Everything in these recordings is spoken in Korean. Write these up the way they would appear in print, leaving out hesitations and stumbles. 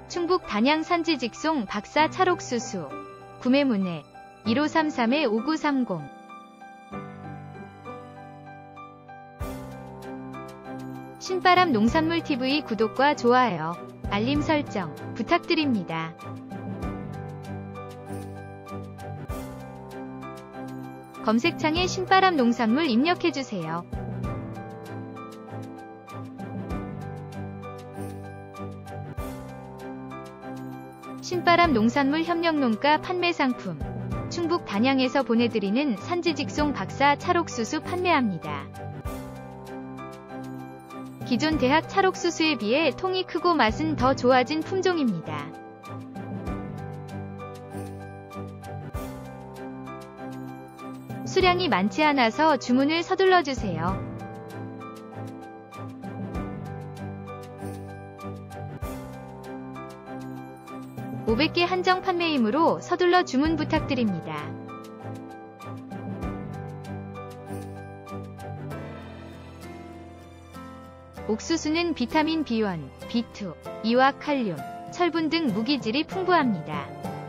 충북 단양 산지 직송 박사 찰옥수수. 구매 문의 1533-5930. 신바람 농산물 TV 구독과 좋아요, 알림 설정 부탁드립니다. 검색창에 신바람 농산물 입력해주세요. 신바람 농산물 협력농가 판매 상품. 충북 단양에서 보내드리는 산지직송 박사 찰옥수수 판매합니다. 기존 대학 찰옥수수에 비해 통이 크고 맛은 더 좋아진 품종입니다. 수량이 많지 않아서 주문을 서둘러 주세요. (500개) 한정 판매이므로 서둘러 주문 부탁드립니다. 옥수수는 비타민 B1, B2, E와 칼륨, 철분 등 무기질이 풍부합니다.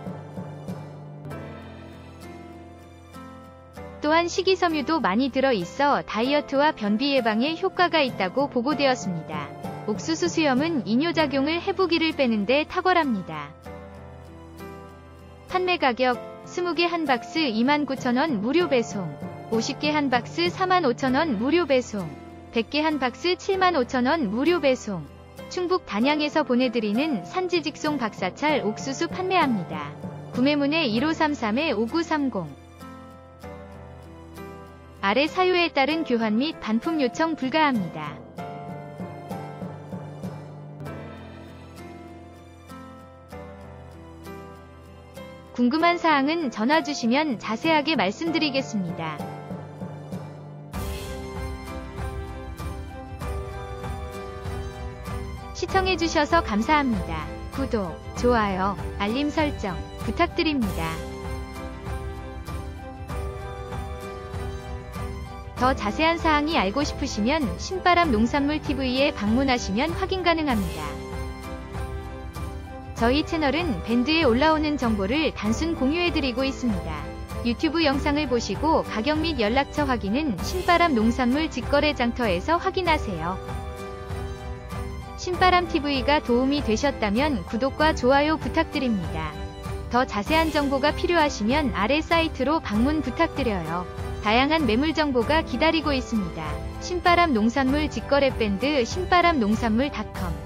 또한 식이섬유도 많이 들어있어 다이어트와 변비 예방에 효과가 있다고 보고되었습니다. 옥수수 수염은 이뇨작용을 해부기를 빼는 데 탁월합니다. 판매 가격 20개 한 박스 29,000원 무료 배송, 50개 한 박스 45,000원 무료 배송, 100개 한 박스 75,000원 무료 배송. 충북 단양에서 보내드리는 산지직송 박사찰 옥수수 판매합니다. 구매 문의 1533-5930. 아래 사유에 따른 교환 및 반품 요청 불가합니다. 궁금한 사항은 전화 주시면 자세하게 말씀드리겠습니다. 시청해주셔서 감사합니다. 구독, 좋아요, 알림 설정 부탁드립니다. 더 자세한 사항이 알고 싶으시면 신바람 농산물 TV에 방문하시면 확인 가능합니다. 저희 채널은 밴드에 올라오는 정보를 단순 공유해드리고 있습니다. 유튜브 영상을 보시고 가격 및 연락처 확인은 신바람 농산물 직거래 장터에서 확인하세요. 신바람TV가 도움이 되셨다면 구독과 좋아요 부탁드립니다. 더 자세한 정보가 필요하시면 아래 사이트로 방문 부탁드려요. 다양한 매물 정보가 기다리고 있습니다. 신바람 농산물 직거래 밴드 신바람농산물.com